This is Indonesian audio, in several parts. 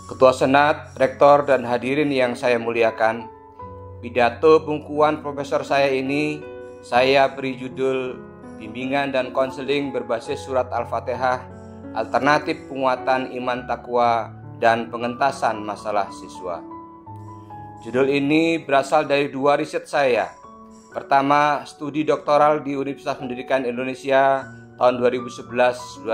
Ketua Senat, Rektor, dan hadirin yang saya muliakan, pidato pengkuan profesor saya ini saya beri judul Bimbingan dan Konseling berbasis Surat Al-Fatihah, Alternatif Penguatan Iman Takwa dan Pengentasan Masalah Siswa. Judul ini berasal dari dua riset saya. Pertama, studi doktoral di Universitas Pendidikan Indonesia tahun 2011-2015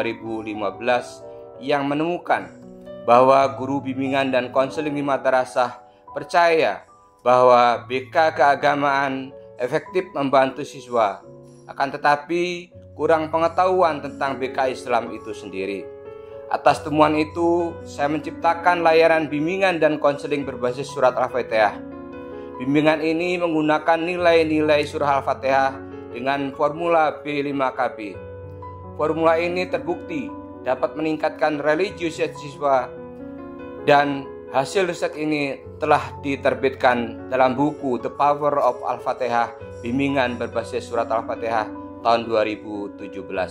yang menemukan bahwa guru bimbingan dan konseling di madrasah percaya bahwa BK keagamaan efektif membantu siswa, akan tetapi kurang pengetahuan tentang BK Islam itu sendiri. Atas temuan itu, saya menciptakan layanan bimbingan dan konseling berbasis surat Al-Fatihah. Bimbingan ini menggunakan nilai-nilai surah Al-Fatihah dengan formula B5KB. Formula ini terbukti dapat meningkatkan religiusitas siswa, dan hasil riset ini telah diterbitkan dalam buku The Power of Al-Fatihah, bimbingan berbasis surat Al-Fatihah tahun 2017.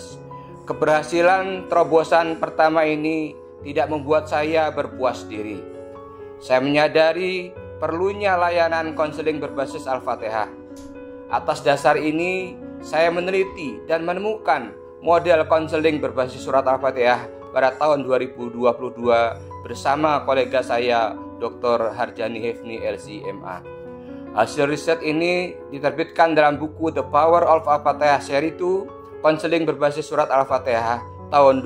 Keberhasilan terobosan pertama ini tidak membuat saya berpuas diri. Saya menyadari perlunya layanan konseling berbasis Al-Fatihah. Atas dasar ini, saya meneliti dan menemukan model konseling berbasis surat Al-Fatihah pada tahun 2022 bersama kolega saya, Dr. Harjani Hefni LC.MA. Hasil riset ini diterbitkan dalam buku The Power of Al-Fatihah seri 2, konseling berbasis surat Al-Fatihah tahun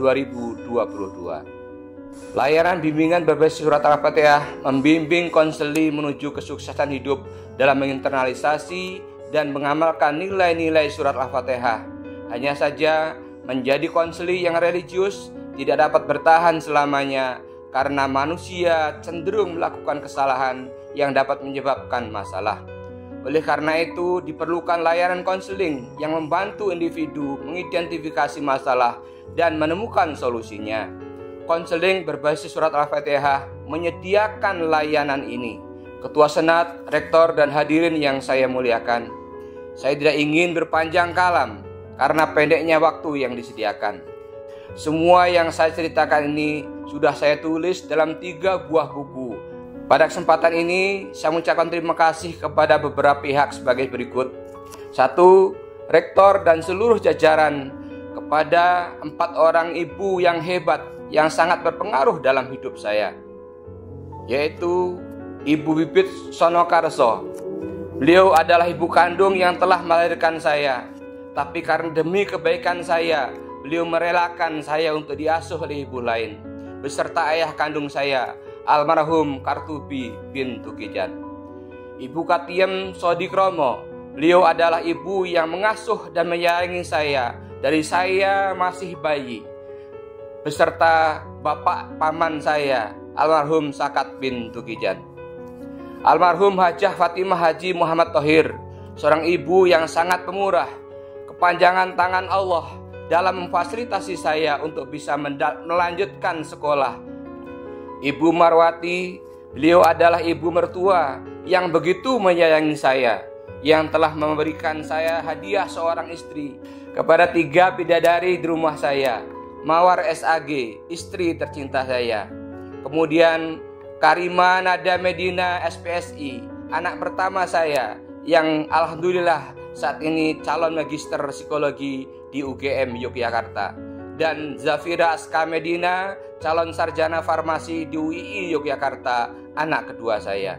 2022. Layanan bimbingan berbasis surat Al-Fatihah membimbing konseli menuju kesuksesan hidup dalam menginternalisasi dan mengamalkan nilai-nilai surat Al-Fatihah. Hanya saja, menjadi konseli yang religius tidak dapat bertahan selamanya karena manusia cenderung melakukan kesalahan yang dapat menyebabkan masalah. Oleh karena itu, diperlukan layanan konseling yang membantu individu mengidentifikasi masalah dan menemukan solusinya. Konseling berbasis surat Al-Fatihah menyediakan layanan ini. Ketua Senat, Rektor, dan hadirin yang saya muliakan, saya tidak ingin berpanjang kalam karena pendeknya waktu yang disediakan. Semua yang saya ceritakan ini sudah saya tulis dalam 3 buah buku. Pada kesempatan ini, saya mengucapkan terima kasih kepada beberapa pihak sebagai berikut. 1. Rektor dan seluruh jajaran, kepada 4 orang ibu yang hebat yang sangat berpengaruh dalam hidup saya, yaitu Ibu Bibit Sonokarso. Beliau adalah ibu kandung yang telah melahirkan saya, tapi karena demi kebaikan saya, beliau merelakan saya untuk diasuh oleh ibu lain, beserta ayah kandung saya, almarhum Kartubi bin Tukijan. Ibu Katiem Sodikromo, beliau adalah ibu yang mengasuh dan menyayangi saya dari saya masih bayi, beserta bapak paman saya, almarhum Sakat bin Tukijan. Almarhum Hajah Fatimah Haji Muhammad Thohir, seorang ibu yang sangat pemurah, kepanjangan tangan Allah dalam memfasilitasi saya untuk bisa melanjutkan sekolah. Ibu Marwati, beliau adalah ibu mertua yang begitu menyayangi saya, yang telah memberikan saya hadiah seorang istri kepada 3 bidadari di rumah saya. Mawar SAG, istri tercinta saya. Kemudian Karima Nada Medina SPSI, anak pertama saya, yang alhamdulillah saat ini calon magister psikologi di UGM Yogyakarta. Dan Zafira Aska Medina, calon sarjana farmasi di UII Yogyakarta, anak kedua saya.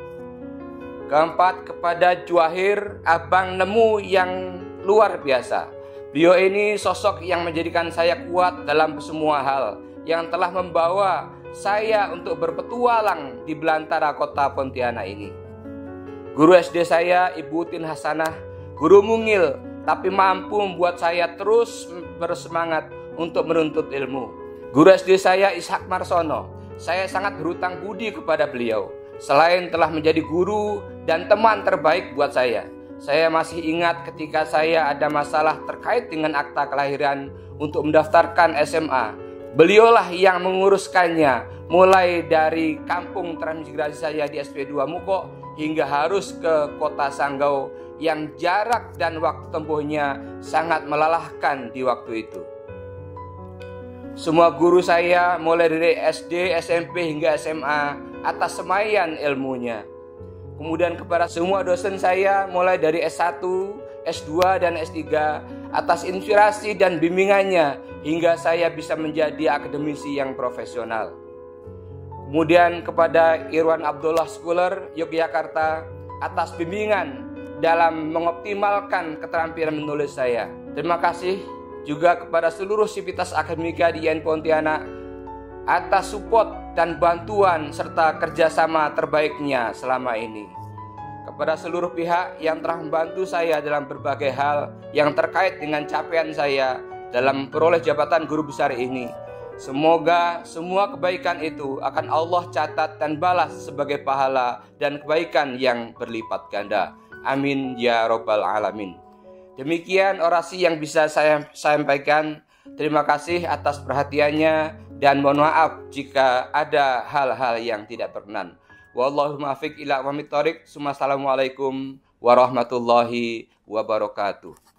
Keempat, kepada Juahir, abang nemu yang luar biasa. Beliau ini sosok yang menjadikan saya kuat dalam semua hal, yang telah membawa saya untuk berpetualang di belantara kota Pontianak ini. Guru SD saya, Ibu Tin Hasanah, guru mungil tapi mampu membuat saya terus bersemangat untuk menuntut ilmu. Guru SD saya, Ishak Marsono, saya sangat berhutang budi kepada beliau. Selain telah menjadi guru dan teman terbaik buat saya masih ingat ketika saya ada masalah terkait dengan akta kelahiran untuk mendaftarkan SMA. Beliaulah yang menguruskannya, mulai dari kampung transmigrasi saya di SP2 Muko hingga harus ke kota Sanggau yang jarak dan waktu tempuhnya sangat melelahkan di waktu itu. semua guru saya mulai dari SD, SMP hingga SMA atas semaian ilmunya. Kemudian kepada semua dosen saya mulai dari S1, S2 dan S3 atas inspirasi dan bimbingannya hingga saya bisa menjadi akademisi yang profesional. Kemudian kepada Irwan Abdullah Scholar Yogyakarta atas bimbingan dalam mengoptimalkan keterampilan menulis saya. Terima kasih juga kepada seluruh sivitas akademika di IAIN Pontianak atas support dan bantuan serta kerjasama terbaiknya selama ini. Kepada seluruh pihak yang telah membantu saya dalam berbagai hal yang terkait dengan capaian saya dalam memperoleh jabatan guru besar ini. Semoga semua kebaikan itu akan Allah catat dan balas sebagai pahala dan kebaikan yang berlipat ganda. Amin ya Rabbal Alamin. Demikian orasi yang bisa saya sampaikan. Terima kasih atas perhatiannya dan mohon maaf jika ada hal-hal yang tidak berkenan. Wallahu muwaffiq ila aqwamit thoriq. Assalamualaikum warahmatullahi wabarakatuh.